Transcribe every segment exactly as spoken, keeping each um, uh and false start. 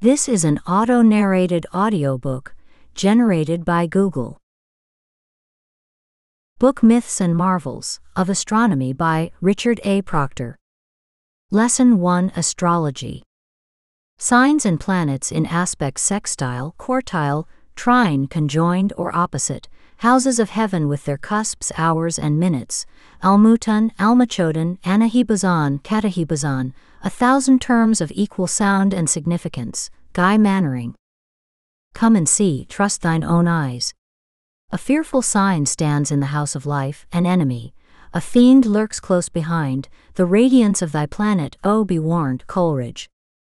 This is an auto-narrated audiobook generated by Google. Book Myths and Marvels of Astronomy by Richard A. Proctor. Lesson one Astrology. Signs and planets in aspects sextile, quartile, trine, conjoined or opposite, houses of heaven with their cusps, hours and minutes, almutan, almachodan, anahibazan, katahibazan, a thousand terms of equal sound and significance. Guy Mannering. Come and see, trust thine own eyes. A fearful sign stands in the house of life, an enemy. A fiend lurks close behind, the radiance of thy planet, oh be warned, Coleridge.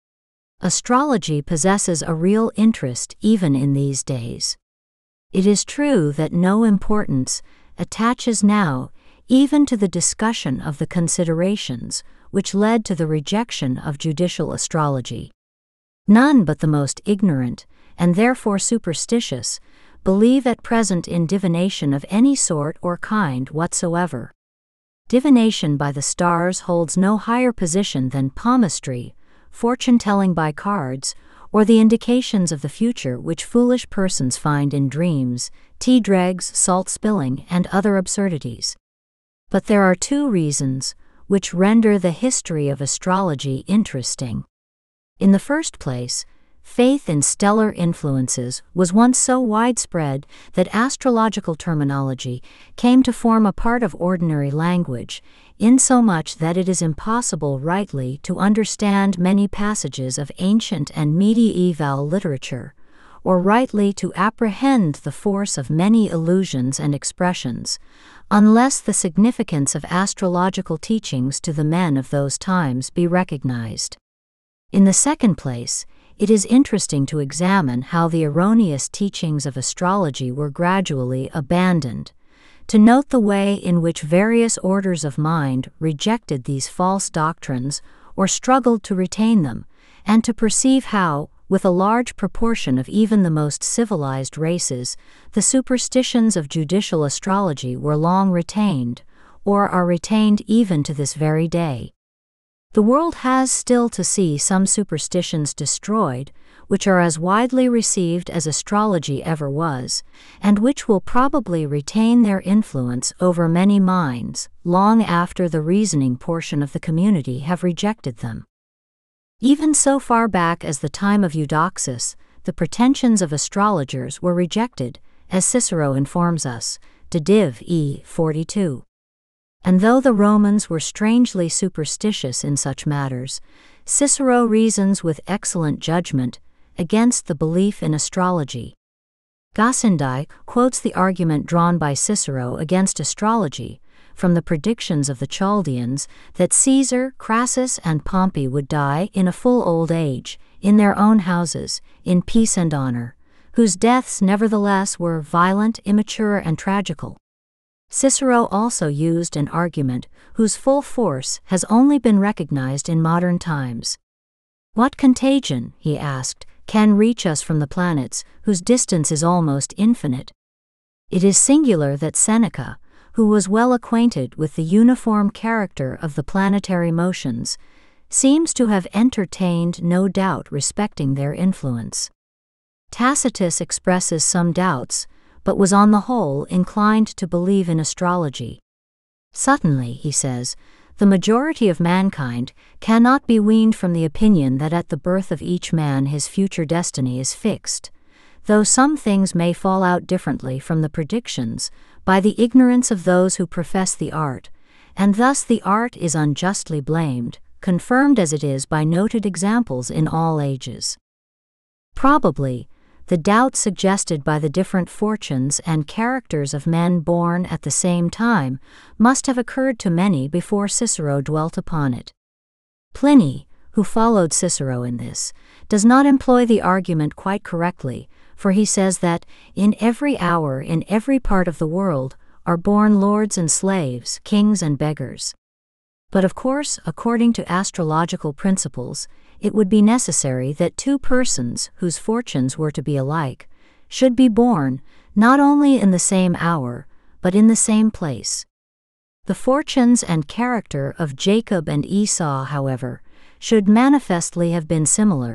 Astrology possesses a real interest even in these days. It is true that no importance attaches now even to the discussion of the considerations which led to the rejection of judicial astrology. None but the most ignorant, and therefore superstitious, believe at present in divination of any sort or kind whatsoever. Divination by the stars holds no higher position than palmistry, fortune-telling by cards, or the indications of the future which foolish persons find in dreams, tea-dregs, salt-spilling, and other absurdities. But there are two reasons which render the history of astrology interesting. In the first place, faith in stellar influences was once so widespread that astrological terminology came to form a part of ordinary language, insomuch that it is impossible rightly to understand many passages of ancient and medieval literature, or rightly to apprehend the force of many allusions and expressions, unless the significance of astrological teachings to the men of those times be recognized. In the second place, it is interesting to examine how the erroneous teachings of astrology were gradually abandoned, to note the way in which various orders of mind rejected these false doctrines or struggled to retain them, and to perceive how, with a large proportion of even the most civilized races, the superstitions of judicial astrology were long retained, or are retained even to this very day. The world has still to see some superstitions destroyed, which are as widely received as astrology ever was, and which will probably retain their influence over many minds, long after the reasoning portion of the community have rejected them. Even so far back as the time of Eudoxus, the pretensions of astrologers were rejected, as Cicero informs us, de Div. E. forty-two. And though the Romans were strangely superstitious in such matters, Cicero reasons with excellent judgment against the belief in astrology. Gassendi quotes the argument drawn by Cicero against astrology from the predictions of the Chaldeans that Caesar, Crassus, and Pompey would die in a full old age, in their own houses, in peace and honor, whose deaths nevertheless were violent, immature, and tragical. Cicero also used an argument whose full force has only been recognized in modern times. What contagion, he asked, can reach us from the planets, whose distance is almost infinite? It is singular that Seneca, who was well acquainted with the uniform character of the planetary motions, seems to have entertained no doubt respecting their influence. Tacitus expresses some doubts, but was on the whole inclined to believe in astrology. Suddenly, he says, the majority of mankind cannot be weaned from the opinion that at the birth of each man his future destiny is fixed, though some things may fall out differently from the predictions, by the ignorance of those who profess the art, and thus the art is unjustly blamed, confirmed as it is by noted examples in all ages. Probably, the doubt suggested by the different fortunes and characters of men born at the same time must have occurred to many before Cicero dwelt upon it. Pliny, who followed Cicero in this, does not employ the argument quite correctly, for he says that, in every hour in every part of the world, are born lords and slaves, kings and beggars. But of course, according to astrological principles, it would be necessary that two persons whose fortunes were to be alike should be born not only in the same hour, but in the same place. The fortunes and character of Jacob and Esau, however, should manifestly have been similar,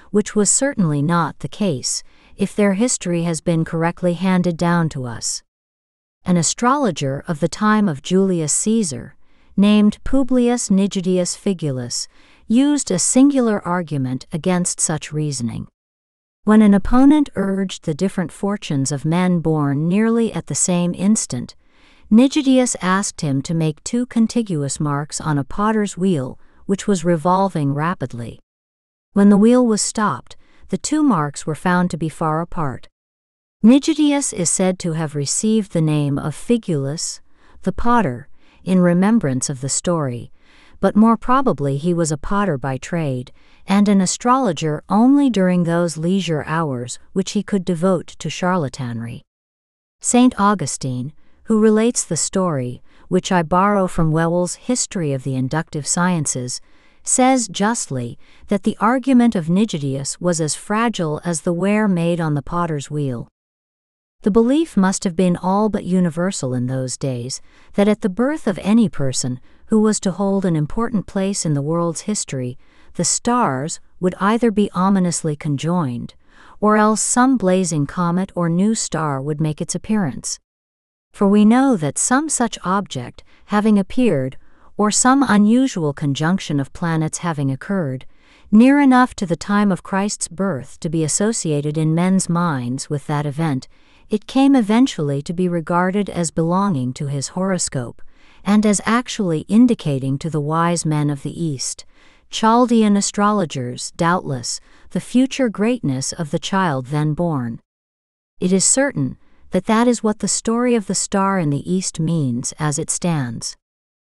which was certainly not the case, if their history has been correctly handed down to us. An astrologer of the time of Julius Caesar, named Publius Nigidius Figulus, used a singular argument against such reasoning. When an opponent urged the different fortunes of men born nearly at the same instant, Nigidius asked him to make two contiguous marks on a potter's wheel, which was revolving rapidly. When the wheel was stopped, the two marks were found to be far apart. Nigidius is said to have received the name of Figulus, the potter, in remembrance of the story, but more probably he was a potter by trade, and an astrologer only during those leisure hours which he could devote to charlatanry. Saint Augustine, who relates the story, which I borrow from Whewell's History of the Inductive Sciences, says justly that the argument of Nigidius was as fragile as the ware made on the potter's wheel. The belief must have been all but universal in those days that at the birth of any person who was to hold an important place in the world's history, the stars would either be ominously conjoined, or else some blazing comet or new star would make its appearance. For we know that some such object having appeared, or some unusual conjunction of planets having occurred, near enough to the time of Christ's birth to be associated in men's minds with that event, it came eventually to be regarded as belonging to his horoscope, and as actually indicating to the wise men of the East, Chaldean astrologers, doubtless, the future greatness of the child then born. It is certain that that is what the story of the star in the East means as it stands.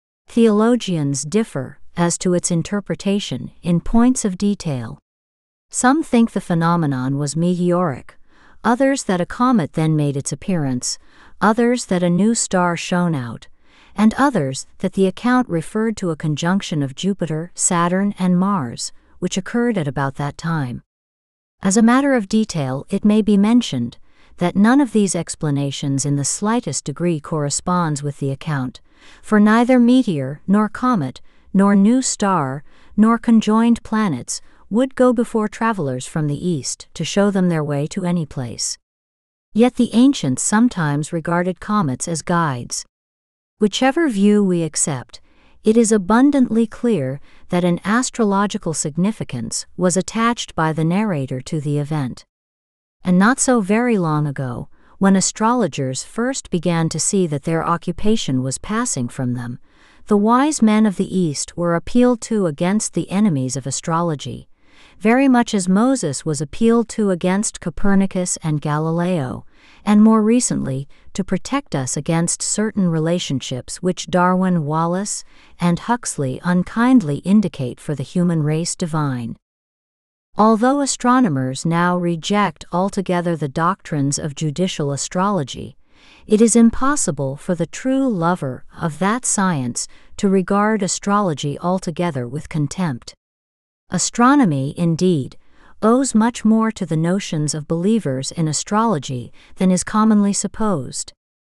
Theologians differ as to its interpretation in points of detail. Some think the phenomenon was meteoric, others that a comet then made its appearance, others that a new star shone out, and others that the account referred to a conjunction of Jupiter, Saturn, and Mars, which occurred at about that time. As a matter of detail, it may be mentioned that none of these explanations in the slightest degree corresponds with the account, for neither meteor, nor comet, nor new star, nor conjoined planets would go before travelers from the East to show them their way to any place. Yet the ancients sometimes regarded comets as guides. Whichever view we accept, it is abundantly clear that an astrological significance was attached by the narrator to the event. And not so very long ago, when astrologers first began to see that their occupation was passing from them, the wise men of the East were appealed to against the enemies of astrology, very much as Moses was appealed to against Copernicus and Galileo, and more recently to protect us against certain relationships which Darwin, Wallace, and Huxley unkindly indicate for the human race divine. Although astronomers now reject altogether the doctrines of judicial astrology, it is impossible for the true lover of that science to regard astrology altogether with contempt. Astronomy, indeed, owes much more to the notions of believers in astrology than is commonly supposed.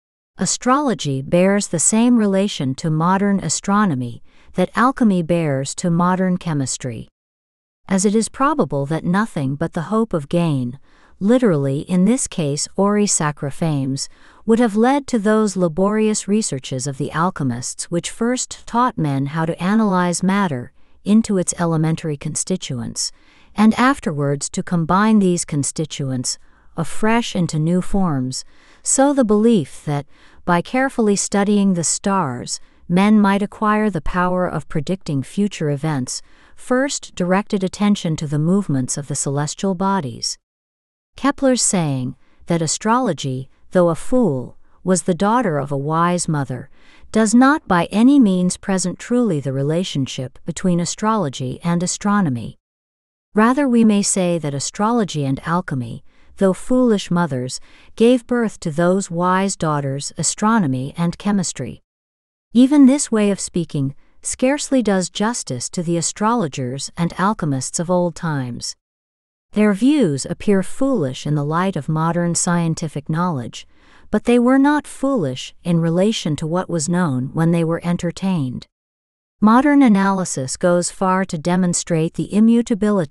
Astrology bears the same relation to modern astronomy that alchemy bears to modern chemistry. As it is probable that nothing but the hope of gain, literally in this case ori sacra fames, would have led to those laborious researches of the alchemists which first taught men how to analyze matter into its elementary constituents, and afterwards to combine these constituents afresh into new forms, so the belief that, by carefully studying the stars, men might acquire the power of predicting future events, first directed attention to the movements of the celestial bodies. Kepler's saying that astrology, though a fool, was the daughter of a wise mother, does not by any means present truly the relationship between astrology and astronomy. Rather, we may say that astrology and alchemy, though foolish mothers, gave birth to those wise daughters, astronomy and chemistry. Even this way of speaking scarcely does justice to the astrologers and alchemists of old times. Their views appear foolish in the light of modern scientific knowledge, but they were not foolish in relation to what was known when they were entertained. Modern analysis goes far to demonstrate the immutability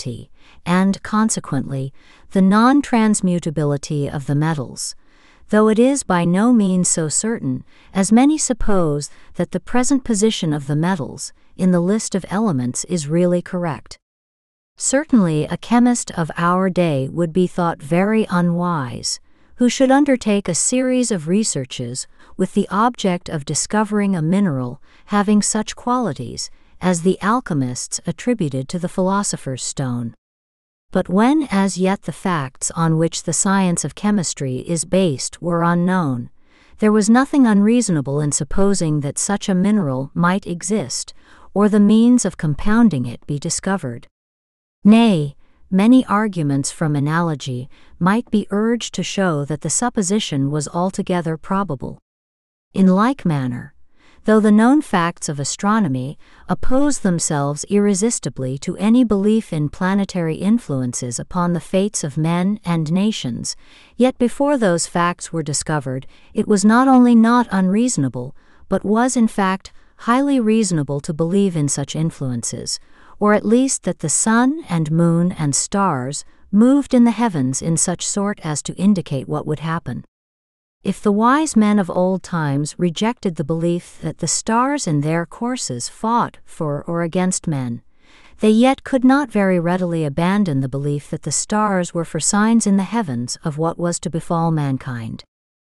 and, consequently, the non-transmutability of the metals, though it is by no means so certain, as many suppose, that the present position of the metals in the list of elements is really correct. Certainly a chemist of our day would be thought very unwise, who should undertake a series of researches with the object of discovering a mineral having such qualities as the alchemists attributed to the philosopher's stone. But when as yet the facts on which the science of chemistry is based were unknown, there was nothing unreasonable in supposing that such a mineral might exist, or the means of compounding it be discovered. Nay, many arguments from analogy might be urged to show that the supposition was altogether probable. In like manner, though the known facts of astronomy oppose themselves irresistibly to any belief in planetary influences upon the fates of men and nations, yet before those facts were discovered, it was not only not unreasonable, but was in fact highly reasonable to believe in such influences, or at least that the sun and moon and stars moved in the heavens in such sort as to indicate what would happen. If the wise men of old times rejected the belief that the stars in their courses fought for or against men, they yet could not very readily abandon the belief that the stars were for signs in the heavens of what was to befall mankind.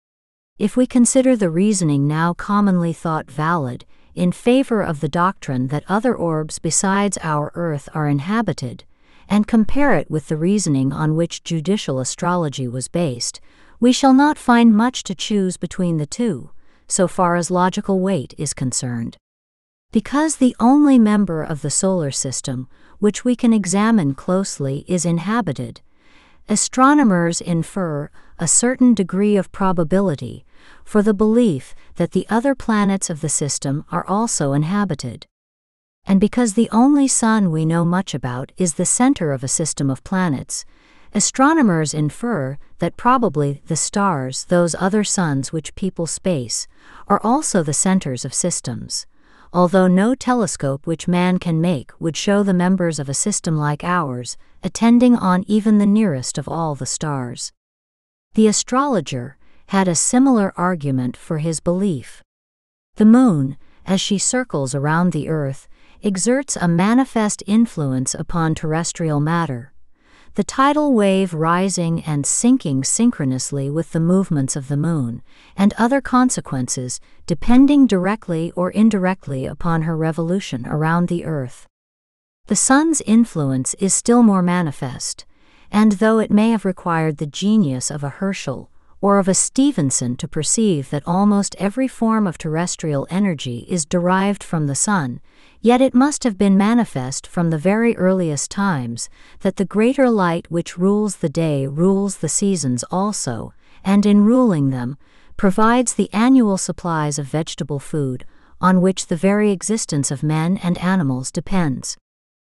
If we consider the reasoning now commonly thought valid in favor of the doctrine that other orbs besides our earth are inhabited, and compare it with the reasoning on which judicial astrology was based, we shall not find much to choose between the two, so far as logical weight is concerned. Because the only member of the solar system which we can examine closely is inhabited, astronomers infer a certain degree of probability for the belief that the other planets of the system are also inhabited. And because the only sun we know much about is the center of a system of planets, astronomers infer that probably the stars, those other suns which people space, are also the centers of systems, although no telescope which man can make would show the members of a system like ours attending on even the nearest of all the stars. The astrologer had a similar argument for his belief. The moon, as she circles around the earth, exerts a manifest influence upon terrestrial matter, the tidal wave rising and sinking synchronously with the movements of the moon, and other consequences depending directly or indirectly upon her revolution around the earth. The sun's influence is still more manifest, and though it may have required the genius of a Herschel or of a Stevenson to perceive that almost every form of terrestrial energy is derived from the sun, yet it must have been manifest from the very earliest times that the greater light which rules the day rules the seasons also, and in ruling them, provides the annual supplies of vegetable food on which the very existence of men and animals depends.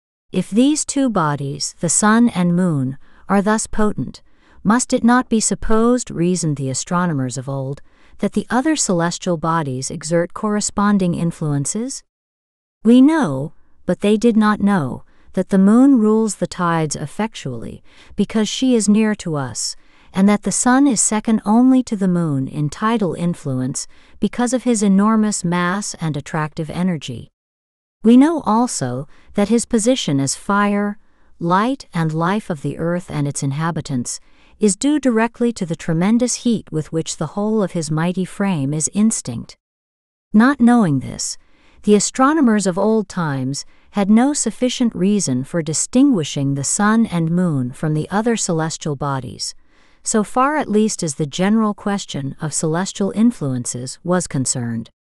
If these two bodies, the sun and moon, are thus potent, must it not be supposed, reasoned the astronomers of old, that the other celestial bodies exert corresponding influences? We know, but they did not know, that the moon rules the tides effectually, because she is near to us, and that the sun is second only to the moon in tidal influence because of his enormous mass and attractive energy. We know also that his position as fire, light, and life of the earth and its inhabitants is due directly to the tremendous heat with which the whole of his mighty frame is instinct. Not knowing this, the astronomers of old times had no sufficient reason for distinguishing the sun and moon from the other celestial bodies, so far at least as the general question of celestial influences was concerned.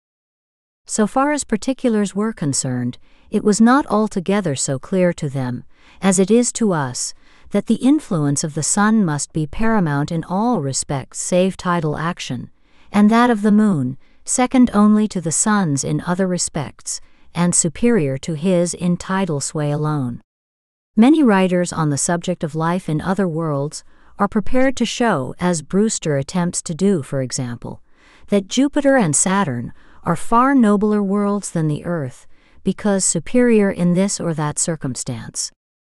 So far as particulars were concerned, it was not altogether so clear to them, as it is to us, that the influence of the sun must be paramount in all respects save tidal action, and that of the moon, second only to the sun's in other respects, and superior to his in tidal sway alone. Many writers on the subject of life in other worlds are prepared to show, as Brewster attempts to do for example, that Jupiter and Saturn are far nobler worlds than the earth, because superior in this or that circumstance.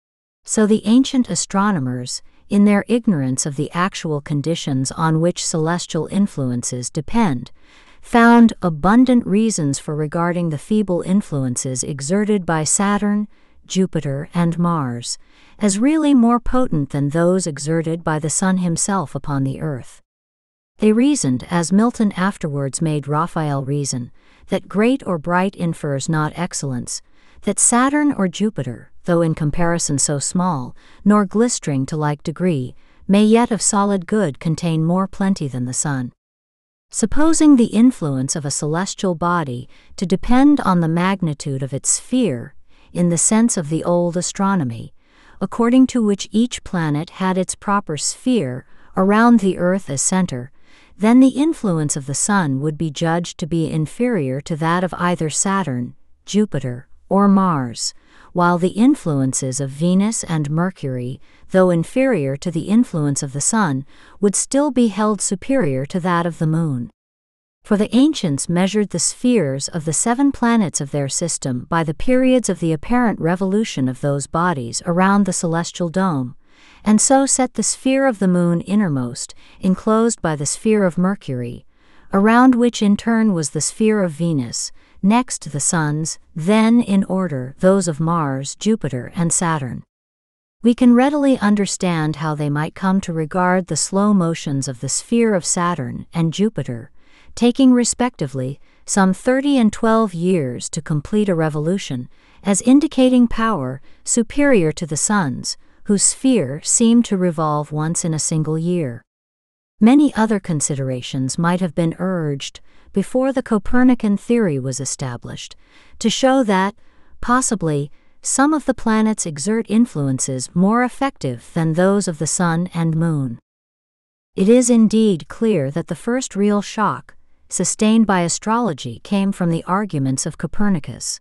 So the ancient astronomers, in their ignorance of the actual conditions on which celestial influences depend, found abundant reasons for regarding the feeble influences exerted by Saturn, Jupiter, and Mars as really more potent than those exerted by the Sun himself upon the Earth. They reasoned, as Milton afterwards made Raphael reason, that great or bright infers not excellence, that Saturn or Jupiter, though in comparison so small, nor glistering to like degree, may yet of solid good contain more plenty than the Sun. Supposing the influence of a celestial body to depend on the magnitude of its sphere, in the sense of the old astronomy, according to which each planet had its proper sphere around the Earth as center, then the influence of the Sun would be judged to be inferior to that of either Saturn, Jupiter, or Mars, while the influences of Venus and Mercury, though inferior to the influence of the Sun, would still be held superior to that of the Moon. For the ancients measured the spheres of the seven planets of their system by the periods of the apparent revolution of those bodies around the celestial dome, and so set the sphere of the Moon innermost, enclosed by the sphere of Mercury, around which in turn was the sphere of Venus, next the Sun's, then in order those of Mars, Jupiter, and Saturn. We can readily understand how they might come to regard the slow motions of the sphere of Saturn and Jupiter, taking respectively some thirty and twelve years to complete a revolution, as indicating power superior to the Sun's, whose sphere seemed to revolve once in a single year. Many other considerations might have been urged before the Copernican theory was established, to show that, possibly, some of the planets exert influences more effective than those of the Sun and Moon. It is indeed clear that the first real shock, sustained by astrology, came from the arguments of Copernicus.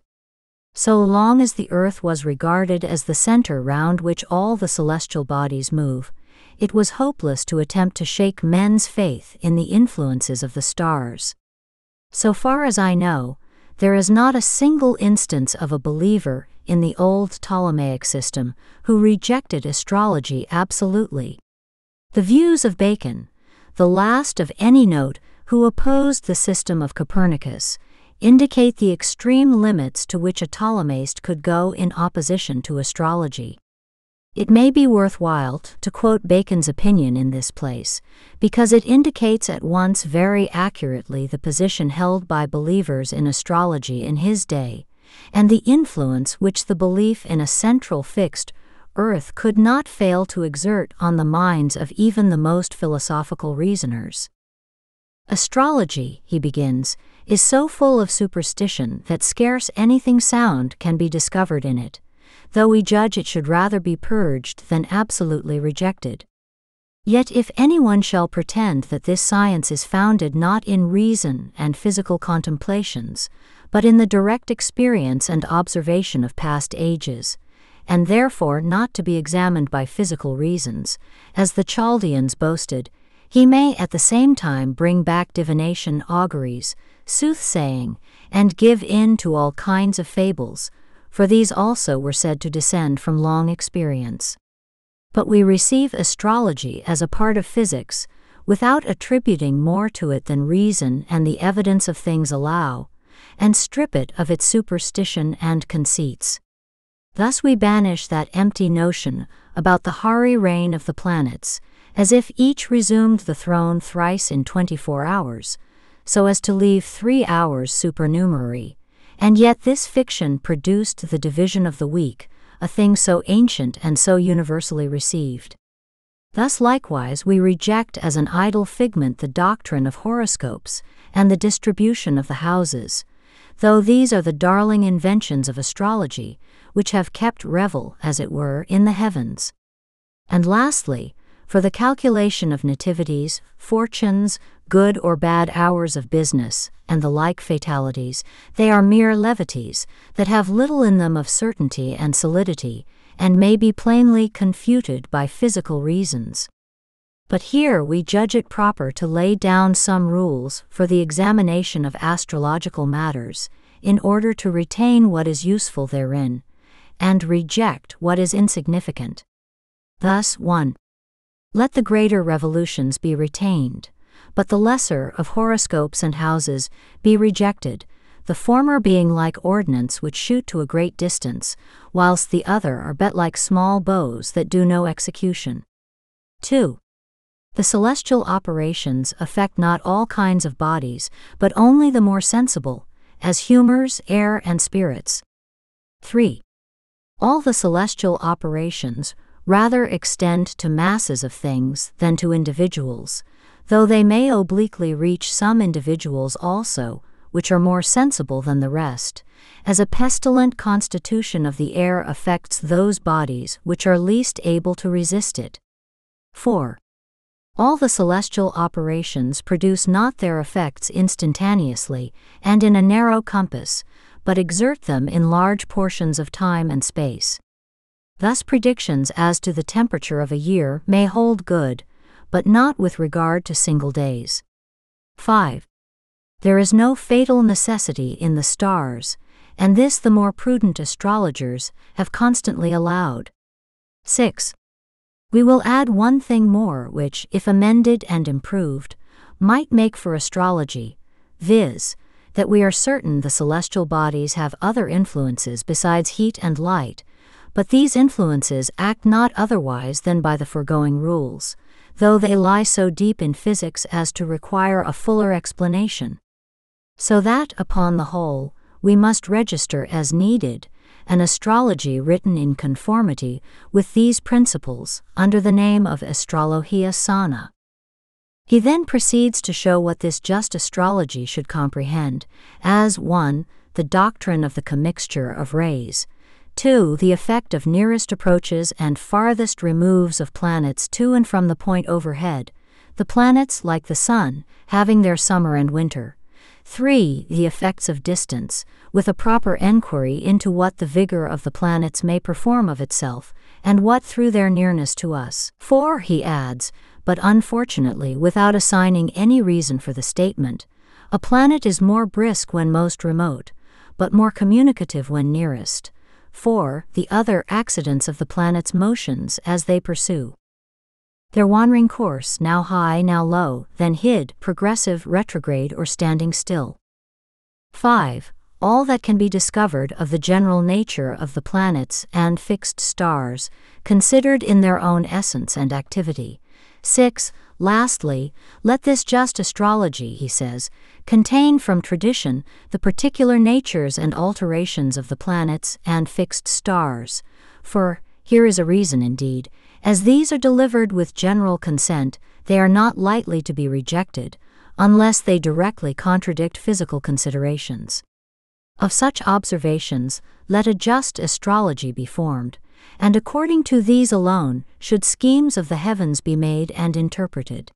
So long as the Earth was regarded as the center round which all the celestial bodies move, it was hopeless to attempt to shake men's faith in the influences of the stars. So far as I know, there is not a single instance of a believer in the old Ptolemaic system who rejected astrology absolutely. The views of Bacon, the last of any note who opposed the system of Copernicus, indicate the extreme limits to which a Ptolemist could go in opposition to astrology. It may be worthwhile to quote Bacon's opinion in this place, because it indicates at once very accurately the position held by believers in astrology in his day, and the influence which the belief in a central fixed Earth could not fail to exert on the minds of even the most philosophical reasoners. Astrology, he begins, is so full of superstition that scarce anything sound can be discovered in it, though we judge it should rather be purged than absolutely rejected. Yet if anyone shall pretend that this science is founded not in reason and physical contemplations, but in the direct experience and observation of past ages, and therefore not to be examined by physical reasons, as the Chaldeans boasted, he may at the same time bring back divination, auguries, soothsaying, and give in to all kinds of fables, for these also were said to descend from long experience. But we receive astrology as a part of physics, without attributing more to it than reason and the evidence of things allow, and strip it of its superstition and conceits. Thus we banish that empty notion about the hoary reign of the planets, as if each resumed the throne thrice in twenty-four hours, so as to leave three hours supernumerary, and yet this fiction produced the division of the week, a thing so ancient and so universally received. Thus likewise we reject as an idle figment the doctrine of horoscopes and the distribution of the houses, though these are the darling inventions of astrology, which have kept revel, as it were, in the heavens. And lastly, for the calculation of nativities, fortunes, good or bad hours of business, and the like fatalities, they are mere levities, that have little in them of certainty and solidity, and may be plainly confuted by physical reasons. But here we judge it proper to lay down some rules for the examination of astrological matters, in order to retain what is useful therein, and reject what is insignificant. Thus, one. Let the greater revolutions be retained, but the lesser of horoscopes and houses be rejected, the former being like ordnance which shoot to a great distance, whilst the other are but like small bows that do no execution. two. The celestial operations affect not all kinds of bodies, but only the more sensible, as humors, air, and spirits. three. All the celestial operations rather extend to masses of things than to individuals, though they may obliquely reach some individuals also, which are more sensible than the rest, as a pestilent constitution of the air affects those bodies which are least able to resist it. four. All the celestial operations produce not their effects instantaneously and in a narrow compass, but exert them in large portions of time and space. Thus predictions as to the temperature of a year may hold good, but not with regard to single days. five. There is no fatal necessity in the stars, and this the more prudent astrologers have constantly allowed. six. We will add one thing more which, if amended and improved, might make for astrology, viz., that we are certain the celestial bodies have other influences besides heat and light, but these influences act not otherwise than by the foregoing rules, though they lie so deep in physics as to require a fuller explanation. So that, upon the whole, we must register as needed an astrology written in conformity with these principles under the name of Astrologia Sana. He then proceeds to show what this just astrology should comprehend, as one. The doctrine of the commixture of rays, two. The effect of nearest approaches and farthest removes of planets to and from the point overhead, the planets, like the sun, having their summer and winter. three. The effects of distance, with a proper enquiry into what the vigor of the planets may perform of itself, and what through their nearness to us. four. He adds, but unfortunately without assigning any reason for the statement, a planet is more brisk when most remote, but more communicative when nearest. four. The other accidents of the planet's motions as they pursue their wandering course, now high, now low, then hid, progressive, retrograde, or standing still. five. All that can be discovered of the general nature of the planets and fixed stars, considered in their own essence and activity. six. Lastly, let this just astrology, he says, contain from tradition the particular natures and alterations of the planets and fixed stars, for, here is a reason indeed, as these are delivered with general consent, they are not lightly to be rejected, unless they directly contradict physical considerations. Of such observations, let a just astrology be formed, and according to these alone should schemes of the heavens be made and interpreted.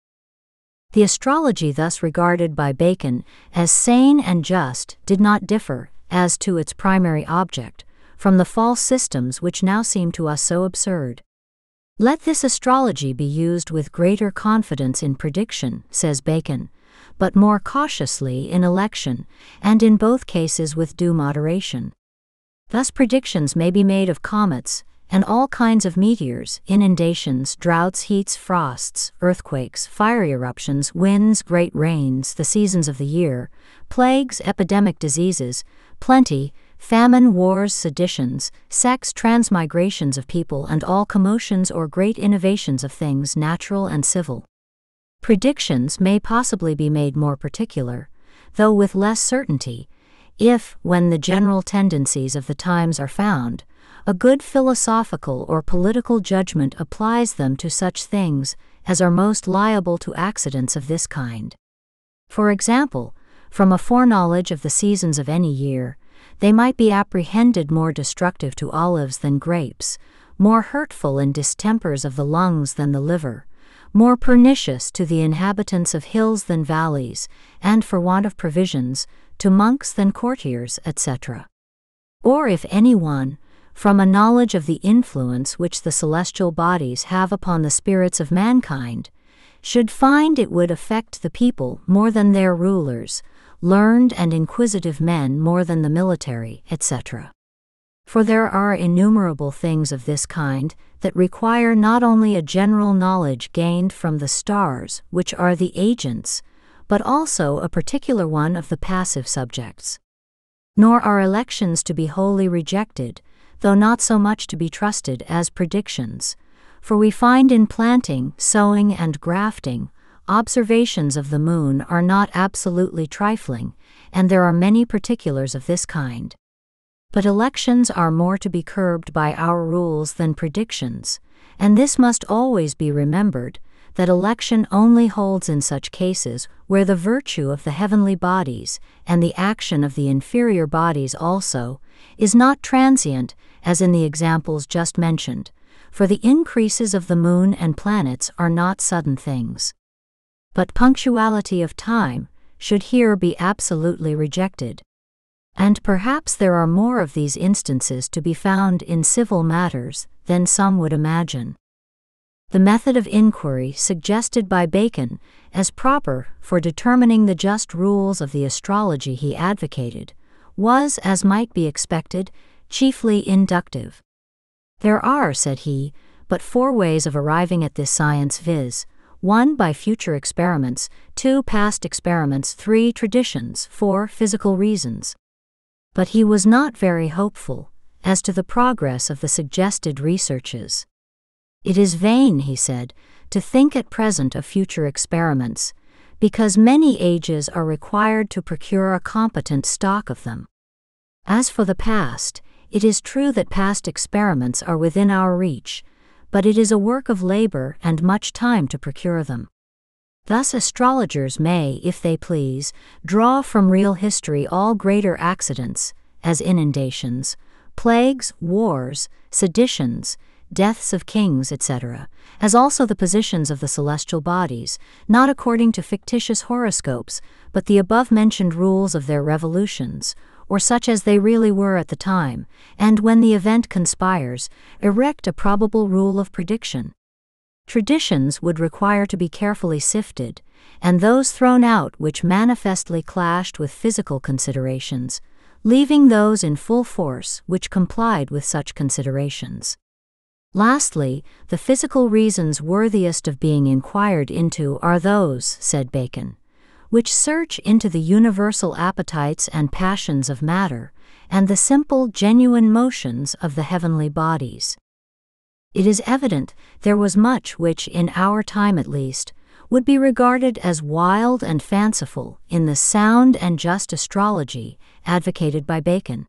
The astrology thus regarded by Bacon as sane and just did not differ, as to its primary object, from the false systems which now seem to us so absurd. Let this astrology be used with greater confidence in prediction, says Bacon, but more cautiously in election, and in both cases with due moderation. Thus predictions may be made of comets, and all kinds of meteors, inundations, droughts, heats, frosts, earthquakes, fiery eruptions, winds, great rains, the seasons of the year, plagues, epidemic diseases, plenty, famine, wars, seditions, sects, transmigrations of people, and all commotions or great innovations of things natural and civil. Predictions may possibly be made more particular, though with less certainty, if, when the general tendencies of the times are found, a good philosophical or political judgment applies them to such things as are most liable to accidents of this kind. For example, from a foreknowledge of the seasons of any year, they might be apprehended more destructive to olives than grapes, more hurtful in distempers of the lungs than the liver, more pernicious to the inhabitants of hills than valleys, and for want of provisions, to monks than courtiers, et cetera. Or if any one, from a knowledge of the influence which the celestial bodies have upon the spirits of mankind, should find it would affect the people more than their rulers, learned and inquisitive men more than the military, et cetera. For there are innumerable things of this kind that require not only a general knowledge gained from the stars, which are the agents, but also a particular one of the passive subjects. Nor are elections to be wholly rejected, though not so much to be trusted as predictions, for we find in planting, sowing, and grafting, observations of the moon are not absolutely trifling, and there are many particulars of this kind. But elections are more to be curbed by our rules than predictions, and this must always be remembered, that election only holds in such cases where the virtue of the heavenly bodies, and the action of the inferior bodies also, is not transient, as in the examples just mentioned, for the increases of the moon and planets are not sudden things. But punctuality of time should here be absolutely rejected. And perhaps there are more of these instances to be found in civil matters than some would imagine. The method of inquiry suggested by Bacon as proper for determining the just rules of the astrology he advocated was, as might be expected, chiefly inductive. There are, said he, but four ways of arriving at this science, viz. one by future experiments, two past experiments, three traditions, four physical reasons. But he was not very hopeful as to the progress of the suggested researches. It is vain, he said, to think at present of future experiments, because many ages are required to procure a competent stock of them. As for the past, it is true that past experiments are within our reach, but it is a work of labor and much time to procure them. Thus astrologers may, if they please, draw from real history all greater accidents, as inundations, plagues, wars, seditions, deaths of kings, et cetera, as also the positions of the celestial bodies, not according to fictitious horoscopes, but the above-mentioned rules of their revolutions, or such as they really were at the time, and when the event conspires, erect a probable rule of prediction. Traditions would require to be carefully sifted, and those thrown out which manifestly clashed with physical considerations, leaving those in full force which complied with such considerations. Lastly, the physical reasons worthiest of being inquired into are those, said Bacon, which search into the universal appetites and passions of matter, and the simple, genuine motions of the heavenly bodies. It is evident there was much which, in our time at least, would be regarded as wild and fanciful in the sound and just astrology advocated by Bacon.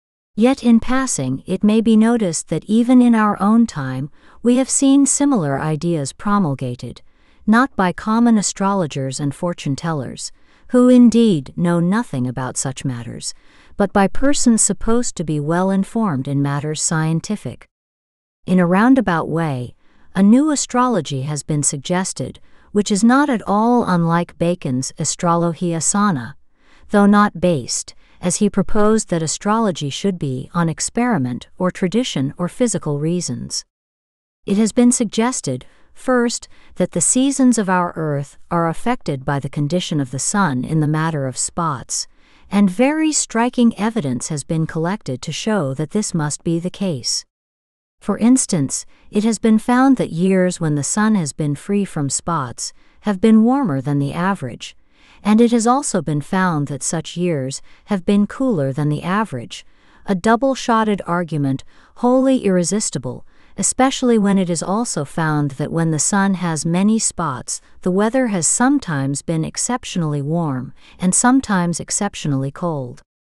Yet in passing it may be noticed that even in our own time we have seen similar ideas promulgated, not by common astrologers and fortune-tellers, who indeed know nothing about such matters, but by persons supposed to be well informed in matters scientific. In a roundabout way, a new astrology has been suggested, which is not at all unlike Bacon's Astrologia Sana, though not based, as he proposed that astrology should be, on experiment or tradition or physical reasons. It has been suggested, first, that the seasons of our earth are affected by the condition of the sun in the matter of spots, and very striking evidence has been collected to show that this must be the case. For instance, it has been found that years when the sun has been free from spots have been warmer than the average, and it has also been found that such years have been cooler than the average, a double-shotted argument wholly irresistible, especially when it is also found that when the sun has many spots, the weather has sometimes been exceptionally warm and sometimes exceptionally cold.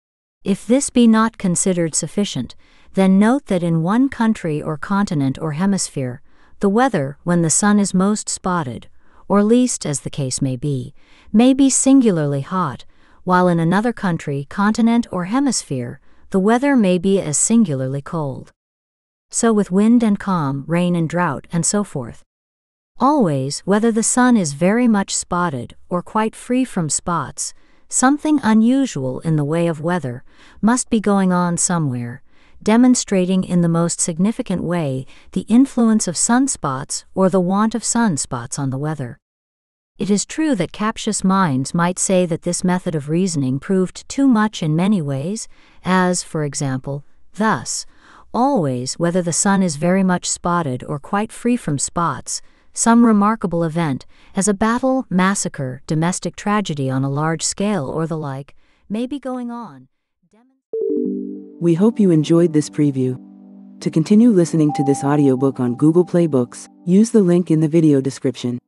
If this be not considered sufficient, then note that in one country or continent or hemisphere, the weather, when the sun is most spotted, or least as the case may be, may be singularly hot, while in another country, continent, or hemisphere, the weather may be as singularly cold. So with wind and calm, rain and drought, and so forth. Always, whether the sun is very much spotted or quite free from spots, something unusual in the way of weather must be going on somewhere, demonstrating in the most significant way the influence of sunspots or the want of sunspots on the weather. It is true that captious minds might say that this method of reasoning proved too much in many ways, as, for example, thus, always, whether the sun is very much spotted or quite free from spots, some remarkable event, as a battle, massacre, domestic tragedy on a large scale or the like, may be going on. We hope you enjoyed this preview. To continue listening to this audiobook on Google Play Books, use the link in the video description.